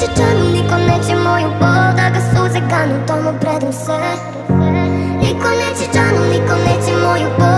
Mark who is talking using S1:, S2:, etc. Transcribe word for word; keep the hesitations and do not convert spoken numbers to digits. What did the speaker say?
S1: neće čanu, niko neće moju bol, da ga suze ganu, tomu predam se. Niko neće čanu, niko neće moju bol.